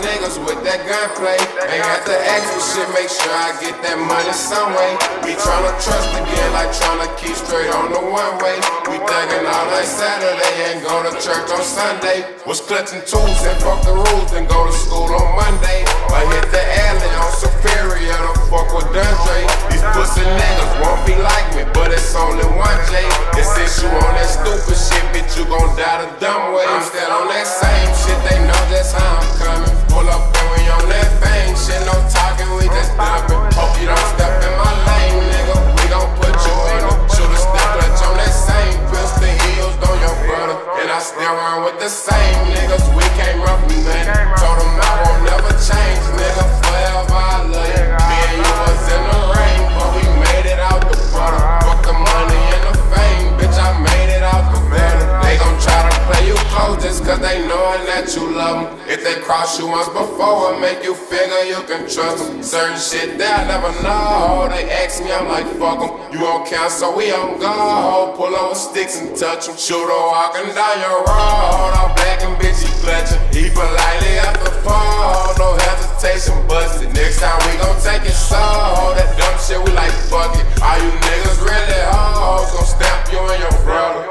niggas with that gunplay. Ain't got to ask for shit, make sure I get that money some way. We tryna trust again, like tryna keep straight on the one way. We thuggin' all like Saturday and go to church on Sunday. Was clutching tools and fuck the rules, then go to school on Monday. I hit the alley on Superior to fuck with Dundre. These pussy niggas won't be like me, but it's only one J. And since you on that stupid shit, bitch, you gon' die the dumb way. I'm still on that same shit, they know just how I'm coming. Pull up and we on that thing, shit, no talking, we just dumping. Hope you don't step in my lane, nigga, we gon' put you in a shooter step clutch on that same pistol, heels on your brother. And I still run with the same niggas, we can't run from nothing. Told them I won't never change, nigga, forever I love you. Me and you was in the rain, but we made it out the butter. Fuck the money and the fame, bitch, I made it out the gutter. They gon' try to play you close just cause they knowin' that you love them. If they cross you once before, it make you figure you can trust them. Certain shit they'll never know. They ask me, I'm like, fuck them. You on count, so we on go. Pull over sticks and touch them. Shooter walking down your road, all black and bitch, he clutching. He politely at the pole, no hesitation, busted. Next time we gon' take it slow. That dumb shit, we like, fuck it. All you niggas really hoes, gon' stamp you and your brother.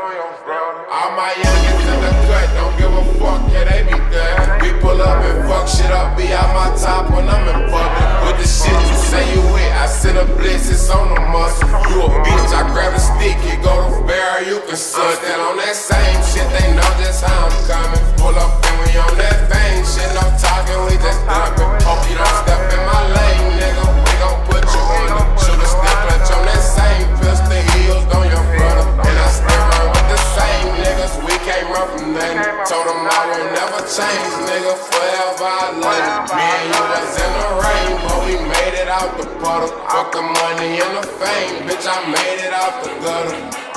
All my youngins in the cut, don't give a fuck, yeah, they be there. We pull up and fuck shit up, be out my top when I'm in public. With the shit you say you with, I send a blitz, it's on the muscle. You a bitch, I grab a stick, you go to bear, you can suck. Still on that same shit, they know just how I'm coming. Pull up and we on that thing, shit, no talking, we just dumping. Hope you don't step in my lane, nigga, we gon' put you in the shooter step clutch on that same pistol, heels on your brother. And I still run with the same niggas, we can't run from nothing. Told them I won't never change, nigga, forever I love you. Me and you was in the rain, but we made it out the puddle. Fuck the money and the fame, bitch, I made it out the gutter.